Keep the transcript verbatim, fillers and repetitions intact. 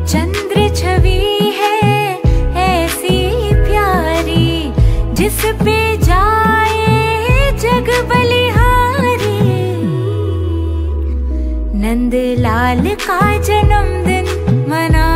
चंद्र छवि है ऐसी प्यारी, जिस पे जाए जग बलिहारी। नंद लाल का जन्मदिन मना